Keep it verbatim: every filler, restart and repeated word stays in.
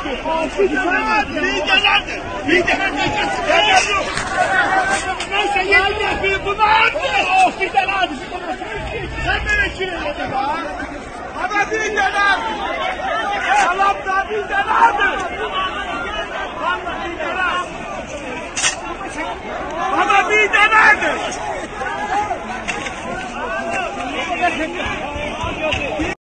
Liderlerdir. Liderlerdir. Neyse yediler bir bunu aldı. Oh liderlerdir. Sen böyle çiğnedin ha. Ama liderler. Salam da liderlerdir. Ama liderler. Ama liderlerdir.